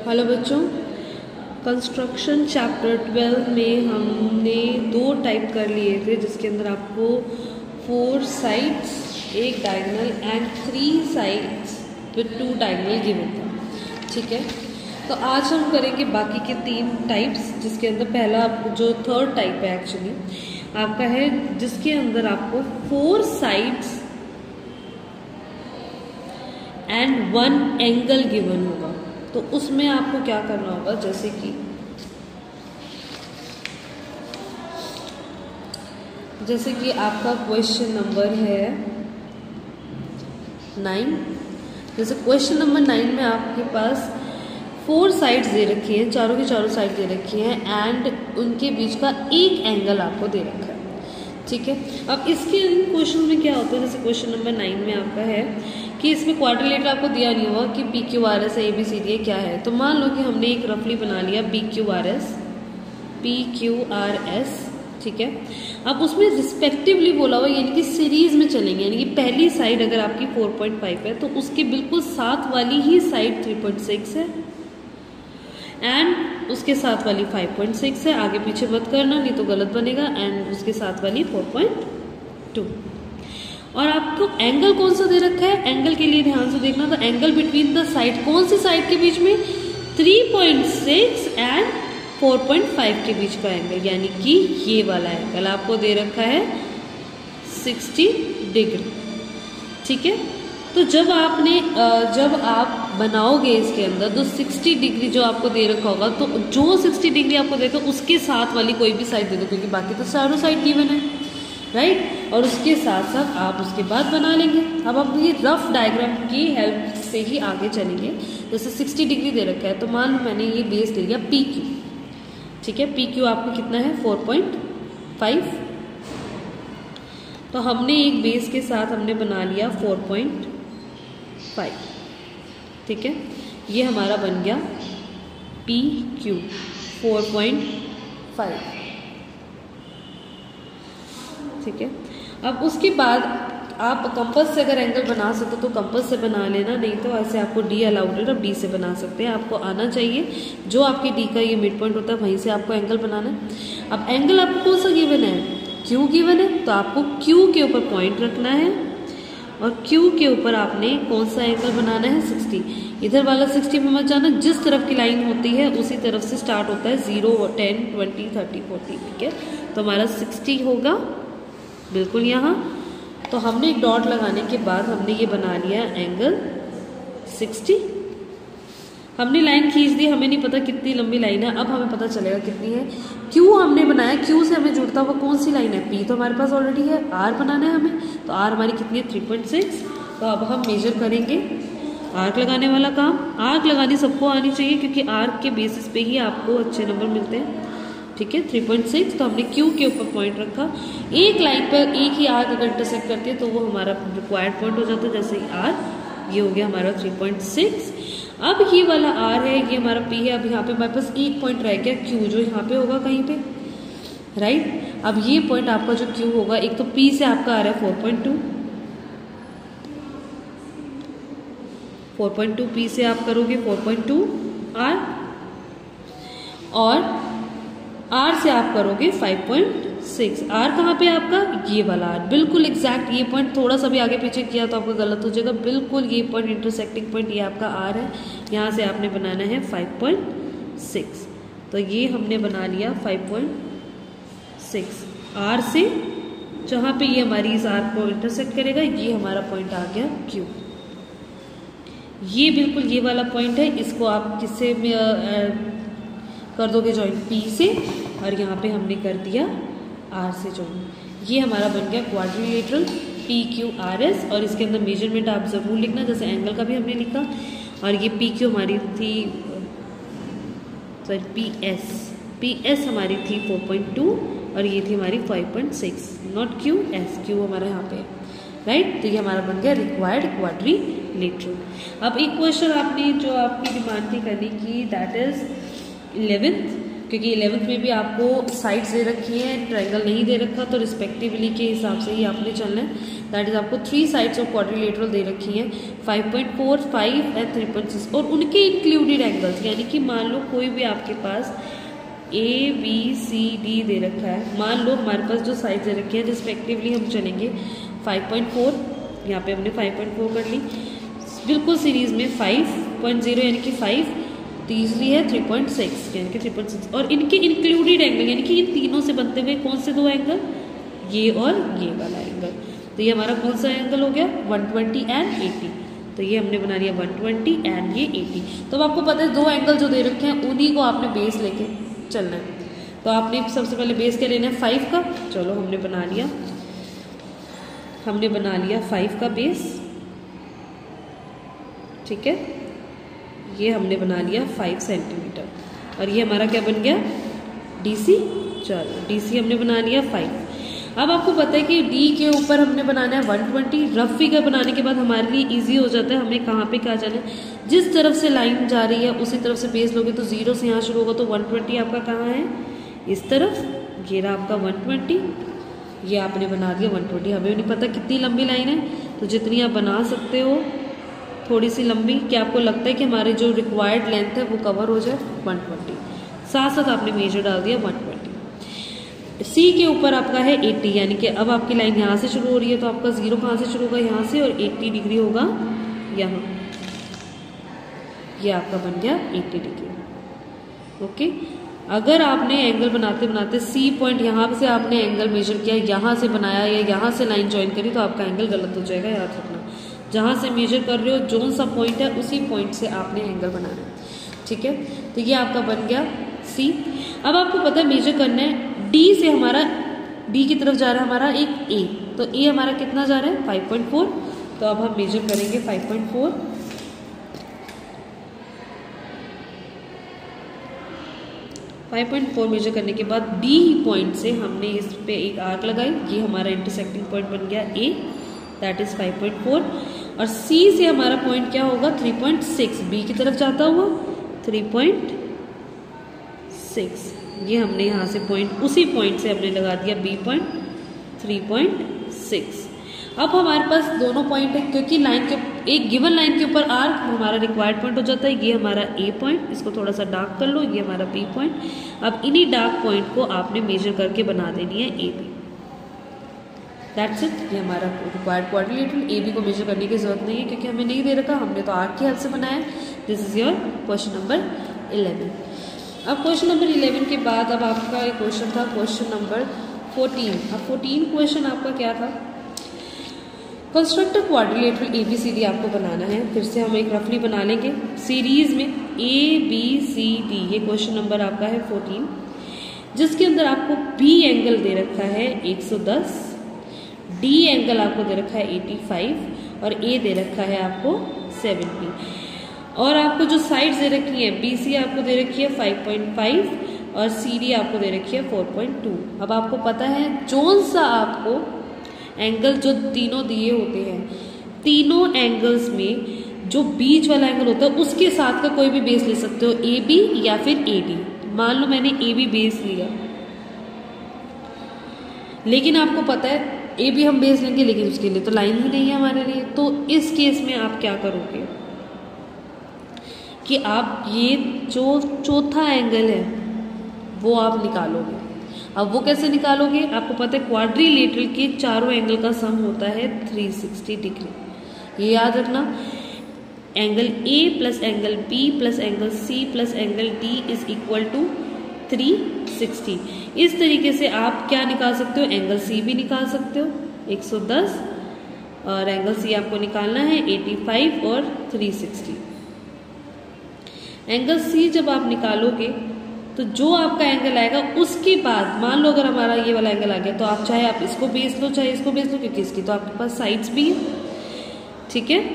Hello बच्चों, construction chapter 12 में हमने 2 टाइप कर लिए थे, जिसके अंदर आपको 4 sides, 1 diagonal and 3 sides with 2 diagonal given था। ठीक है, तो आज हम करेंगे बाकी के 3 टाइप्स, जिसके अंदर पहला जो थर्ड टाइप है एक्चुअली आपका है, जिसके अंदर आपको 4 साइड्स एंड 1 एंगल गिवन होगा। तो उसमें आपको क्या करना होगा, जैसे कि आपका क्वेश्चन नंबर है 9। जैसे क्वेश्चन नंबर 9 में आपके पास 4 साइड्स दे रखी हैं, चारों की चारों साइड दे रखी हैं एंड उनके बीच का एक एंगल आपको दे रखा है। ठीक है, अब इसके क्वेश्चन में क्या होता है, जैसे क्वेश्चन नंबर 9 में आपका है कि इसमें क्वाड्रिलेटरल आपको दिया नहीं हुआ कि P Q R S ABCD क्या है। तो मान लो कि हमने एक रफली बना लिया PQRS। ठीक है, अब उसमें रिस्पेक्टिवली बोला हुआ, यानी कि सीरीज में चलेंगे, यानी कि पहली साइड अगर आपकी 4.5 है तो उसके बिल्कुल साथ वाली ही साइड 3.6 है एंड उसके साथ वाली 5.6 है। आगे पीछे मत करना, नहीं तो गलत बनेगा। एंड उसके साथ वाली 4.2। और आपको एंगल कौन सा दे रखा है, एंगल के लिए ध्यान से देखना। तो एंगल बिटवीन द साइड, कौन सी साइड के बीच में, 3.6 एंड 4.5 के बीच का एंगल, यानी कि ये वाला एंगल आपको दे रखा है 60 डिग्री। ठीक है, तो जब आप बनाओगे इसके अंदर तो 60 डिग्री जो आपको दे रखा होगा, तो जो 60 डिग्री आपको देगा उसके साथ वाली कोई भी साइड दे दो, क्योंकि बाकी तो चारों साइड गिवन है, राइट। और उसके साथ साथ आप उसके बाद बना लेंगे। अब हम ये रफ डायग्राम की हेल्प से ही आगे चलेंगे। जैसे 60 डिग्री दे रखा है, तो मान लो मैंने ये बेस ले लिया PQ। ठीक है, PQ आपको कितना है, 4.5। तो हमने एक बेस के साथ हमने बना लिया 4.5। ठीक है, ये हमारा बन गया PQ 4.5। ठीक है, अब उसके बाद आप कंपास से अगर एंगल बना सकते हो तो कंपास से बना लेना, नहीं तो ऐसे आपको D अलाउड है, अब D से बना सकते हैं। आपको आना चाहिए जो आपके D का ये मिड पॉइंट होता है, वहीं से आपको एंगल बनाना है। अब एंगल आपको कौन सा गिवन है, Q गिवन है, तो आपको Q के ऊपर पॉइंट रखना है और Q के ऊपर आपने कौन सा एंगल बनाना है, 60। इधर वाला 60 पे मत जाना, जिस तरफ की लाइन होती है उसी तरफ से स्टार्ट होता है, 0, 10, 20, 30, 40। ठीक है, तो हमारा 60 होगा बिल्कुल यहाँ। तो हमने एक डॉट लगाने के बाद हमने ये बना लिया एंगल 60। हमने लाइन खींच दी, हमें नहीं पता कितनी लंबी लाइन है, अब हमें पता चलेगा कितनी है। Q हमने बनाया, Q से हमें जुड़ता हुआ कौन सी लाइन है, P तो हमारे पास ऑलरेडी है। R बनाना है हमें, तो R हमारी कितनी है, 3.6। तो अब हम मेजर करेंगे आर्क लगाने वाला काम। आर्क लगानी सबको आनी चाहिए, क्योंकि आर्क के बेसिस पे ही आपको अच्छे नंबर मिलते हैं। ठीक है, 3.6। तो हमने Q के ऊपर पॉइंट रखा। एक लाइन पर एक ही आर्क अगर इंटरसेक्ट करती है तो वो हमारा रिक्वायर्ड पॉइंट हो जाता है। जैसे R, ये हो गया हमारा 3.6। अब ये वाला R है, ये हमारा P है। अब यहाँ पे हमारे पास एक पॉइंट रह गया Q, जो यहाँ पे होगा कहीं पे, राइट। अब ये पॉइंट आपका जो Q होगा, एक तो P से आपका आ रहा है 4.2 P से आप करोगे 4.2 R, और R से आप करोगे 5.6। R कहाँ पे आपका, ये वाला R, बिल्कुल एग्जैक्ट ये पॉइंट। थोड़ा सा भी आगे पीछे किया तो आपका गलत हो जाएगा। बिल्कुल ये पॉइंट, इंटरसेक्टिंग पॉइंट, ये आपका R है। यहाँ से आपने बनाना है 5.6। तो ये हमने बना लिया 5.6 R से, जहाँ पे ये हमारी इस R को इंटरसेक्ट करेगा, ये हमारा पॉइंट आ गया Q। ये बिल्कुल ये वाला पॉइंट है, इसको आप किससे कर दोगे जॉइंट, P से, और यहाँ पे हमने कर दिया R से जॉइंट। ये हमारा बन गया क्वाड्रिलेटरल PQRS। और इसके अंदर मेजरमेंट आप ज़रूर लिखना, जैसे एंगल का भी हमने लिखा। और ये PQ हमारी थी, सॉरी PS हमारी थी 4.2 और ये थी हमारी 5.6, नॉट Q, S। Q हमारा यहाँ पे, राइट। तो ये हमारा बन गया रिक्वायर्ड क्वाड्रिलेटरल। अब एक क्वेश्चन आपने जो आपकी डिमांड थी करने की, दैट इज 11th। क्योंकि 11th में भी आपको साइड्स दे रखी हैं, ट्रायंगल नहीं दे रखा, तो रिस्पेक्टिवली के हिसाब से ही आपने चलना है। दैट इज आपको 3 साइड्स ऑफ क्वाड्रिलेटरल दे रखी हैं 5.4, 5 एंड 3.6 और उनके इंक्लूडेड एंगल्स, यानी कि मान लो कोई भी आपके पास ABCD दे रखा है, मान लो हमारे पास जो साइड दे रखी है रिस्पेक्टिवली हम चलेंगे 5.4, यहाँ पे हमने 5.4 कर ली, बिल्कुल सीरीज में 5.0 यानी कि 5, तीसरी है 3.6 यानी कि 3.6 और इनके इंक्लूडेड एंगल यानी कि इन तीनों से बनते हुए कौन से 2 एंगल, ये और ये वाला एंगल। तो ये हमारा कौन सा एंगल हो गया 120 एंड 80, तो ये हमने बना लिया 120 एंड ये 80। तो अब आपको पता है 2 एंगल जो दे रखे हैं उन्हीं को आपने बेस लेके चलना है। तो आपने सबसे पहले बेस क्या लेना है 5 का, चलो हमने बना लिया 5 का बेस, ठीक है, ये हमने बना लिया 5 सेंटीमीटर और ये हमारा क्या बन गया DC। चलो DC हमने बना लिया 5। अब आपको पता है कि D के ऊपर हमने बनाना है 120। रफ फिगर बनाने के बाद हमारे लिए इजी हो जाता है, हमें कहाँ पे क्या जाना है, जिस तरफ से लाइन जा रही है उसी तरफ से बेस लोगे। तो 0 से यहाँ शुरू होगा तो 120 आपका कहाँ है, इस तरफ, ये रहा आपका 120, ये आपने बना दिया 120। हमें नहीं पता कितनी लंबी लाइन है, तो जितनी आप बना सकते हो थोड़ी सी लंबी, क्या आपको लगता है कि हमारी जो रिक्वायर्ड लेंथ है वो कवर हो जाए 120, साथ साथ आपने मेजर डाल दिया 120। C के ऊपर आपका है 80, यानी कि अब आपकी लाइन यहाँ से शुरू हो रही है तो आपका 0 कहाँ से शुरू होगा, यहाँ से, और 80 डिग्री होगा यहाँ, ये आपका बन गया 80 डिग्री। ओके, अगर आपने एंगल बनाते बनाते C पॉइंट यहाँ से आपने एंगल मेजर किया, यहाँ से बनाया या यहाँ से लाइन ज्वाइन करी, तो आपका एंगल गलत हो जाएगा, याद रखना। जहाँ से मेजर कर रहे हो जोन सा पॉइंट है उसी पॉइंट से आपने एंगल बनाना है, ठीक है। तो ये आपका बन गया C। अब आपको पता है मेजर करना है D से, हमारा D की तरफ जा रहा है हमारा एक A, तो A हमारा कितना जा रहा है 5.4, तो अब हम मेजर करेंगे 5.4। मेजर करने के बाद D पॉइंट से हमने इस पे एक आर्क लगाई, ये हमारा इंटरसेक्टिंग पॉइंट बन गया A, दैट इज 5.4। और C से हमारा पॉइंट क्या होगा 3.6, B की तरफ जाता हुआ 3.6, ये हमने यहाँ से पॉइंट, उसी पॉइंट से हमने लगा दिया B पॉइंट 3.6। अब हमारे पास दोनों पॉइंट है, क्योंकि लाइन के एक गिवन लाइन के ऊपर आर्क हमारा रिक्वायर्ड पॉइंट हो जाता है। ये हमारा A पॉइंट, इसको थोड़ा सा डार्क कर लो, ये हमारा B पॉइंट। अब इन्हीं डार्क पॉइंट को आपने मेजर करके बना देनी है AB, दैट्स इट। ये हमारा रिक्वायर्ड क्वाड्रिलेटरल। AB को मेजर करने की जरूरत नहीं है क्योंकि हमें नहीं दे रखा, हमने तो आर्क की हेल्प से बनाया। This is your question number 11। अब क्वेश्चन नंबर 11 के बाद अब आपका एक क्वेश्चन था क्वेश्चन नंबर 14। अब 14 क्वेश्चन आपका क्या था, कंस्ट्रक्ट अ क्वाड्रिलेटरल ABCD आपको बनाना है। फिर से हम एक रफली बना लेंगे सीरीज में ABCD, ये क्वेश्चन नंबर आपका है 14, जिसके अंदर आपको B एंगल दे रखा है 110, D एंगल आपको दे रखा है 85 और A दे रखा है आपको 70। और आपको जो साइड्स दे रखी है BC आपको दे रखी है 5.5 और CD आपको दे रखी है 4.2। अब आपको पता है जोन सा आपको एंगल जो तीनों दिए होते हैं, तीनों एंगल्स में जो बीच वाला एंगल होता है उसके साथ का कोई भी बेस ले सकते हो, AB या फिर AD। मान लो मैंने AB बेस लिया, लेकिन आपको पता है AB हम बेस लेंगे लेकिन उसके लिए तो लाइन ही नहीं है हमारे लिए। तो इस केस में आप क्या करोगे कि आप ये जो चौथा एंगल है वो आप निकालोगे। अब वो कैसे निकालोगे, आपको पता है क्वाड्रिलेटरल के चारों एंगल का सम होता है 360 डिग्री। ये याद रखना, angle A plus angle B plus angle C plus angle D is equal to 360। इस तरीके से आप क्या निकाल सकते हो, एंगल C भी निकाल सकते हो 110 और एंगल C आपको निकालना है 85 और 360। एंगल C जब आप निकालोगे तो जो आपका एंगल आएगा उसके बाद मान लो अगर हमारा ये वाला एंगल आ गया तो आप चाहे आप इसको बेस लो चाहे इसको बेस लो, क्योंकि इसकी तो आपके पास साइड्स भी है, ठीक है।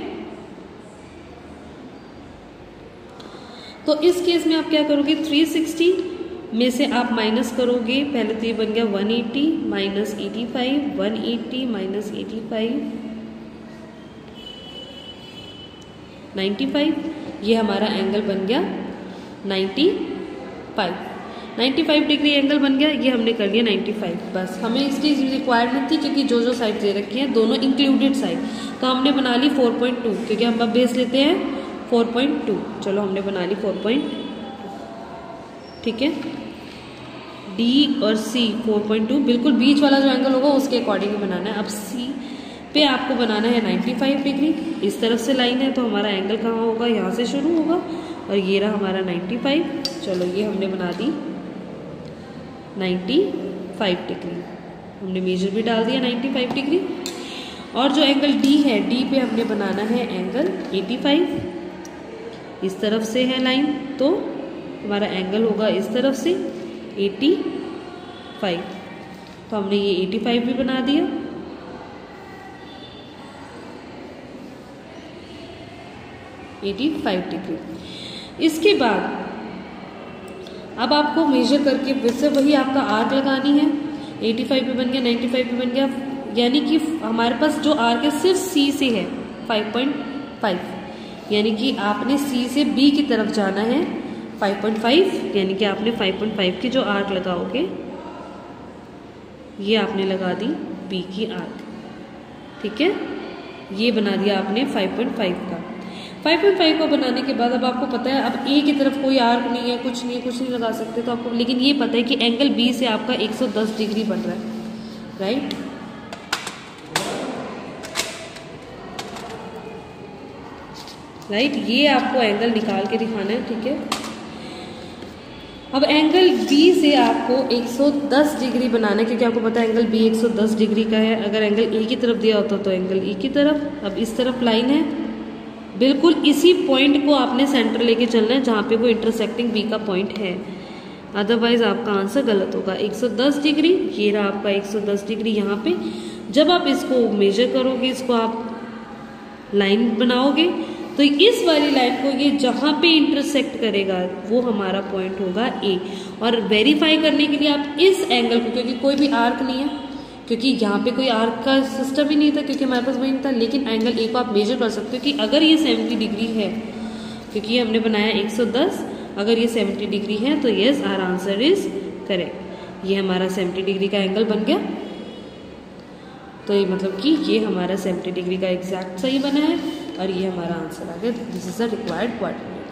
तो इस केस में आप क्या करोगे, 360 में से आप माइनस करोगे, पहले तो ये बन गया 180 माइनस 85, 180 माइनस 85 95, ये हमारा एंगल बन गया 95। 95 डिग्री एंगल बन गया, ये हमने कर लिया 95। बस हमें इसकी रिक्वायरमेंट थी क्योंकि जो जो साइड दे रखी हैं दोनों इंक्लूडेड साइड, तो हमने बना ली 4.2 क्योंकि हम अब बेस लेते हैं 4.2। चलो हमने बना ली 4.2, ठीक है। डी और सी 4.2, बिल्कुल बीच वाला जो एंगल होगा उसके अकॉर्डिंग बनाना है। अब सी पे आपको बनाना है 95 डिग्री, इस तरफ से लाइन है तो हमारा एंगल कहाँ होगा, यहाँ से शुरू होगा और ये रहा हमारा 95। चलो ये हमने बना दी 95 डिग्री, हमने मेजर भी डाल दिया 95 डिग्री। और जो एंगल डी है, डी पे हमने बनाना है एंगल 85, इस तरफ से है लाइन तो हमारा एंगल होगा इस तरफ से 85, तो हमने ये 85 भी बना दिया। डिग्री। इसके बाद अब आपको मेजर करके फिर से वही आपका आर्क लगानी है। 85 पे बन गया, 95 पे बन गया, यानी कि हमारे पास जो आर्क है सिर्फ सी से है 5.5, यानी कि आपने सी से बी की तरफ जाना है 5.5, यानी कि आपने 5.5 की जो आर्क लगाओगे ये आपने लगा दी बी की आर्क, ठीक है। ये बना दिया आपने 5.5 का। 5.5 को बनाने के बाद अब आपको पता है अब ए की तरफ कोई आर्क नहीं है, कुछ नहीं है, कुछ नहीं लगा सकते तो आपको, लेकिन ये पता है कि एंगल बी से आपका 110 डिग्री बन रहा है, राइट। ये आपको एंगल निकाल के दिखाना है, ठीक है। अब एंगल बी से आपको 110 डिग्री बनाना है क्योंकि आपको पता है एंगल बी 110 डिग्री का है। अगर एंगल ए की तरफ दिया होता तो एंगल ए की तरफ, अब इस तरफ लाइन है, बिल्कुल इसी पॉइंट को आपने सेंटर लेके चलना है जहाँ पे वो इंटरसेक्टिंग बी का पॉइंट है, अदरवाइज आपका आंसर गलत होगा। 110 डिग्री, ये रहा आपका 110 डिग्री यहाँ पे। जब आप इसको मेजर करोगे, इसको आप लाइन बनाओगे तो इस वाली लाइन को ये जहाँ पे इंटरसेक्ट करेगा वो हमारा पॉइंट होगा ए। और वेरीफाई करने के लिए आप इस एंगल को, क्योंकि कोई भी आर्क नहीं है, क्योंकि यहाँ पे कोई आर्क का सिस्टम ही नहीं था क्योंकि हमारे पास वही नहीं था, लेकिन एंगल ए को आप मेजर कर सकते हो कि अगर ये 70 डिग्री है, क्योंकि हमने बनाया 110, अगर ये 70 डिग्री है तो yes our answer is correct. ये हमारा 70 डिग्री का एंगल बन गया, तो ये मतलब कि ये हमारा 70 डिग्री का एग्जैक्ट सही बना है और ये हमारा आंसर आ गया। This is the required quadrant.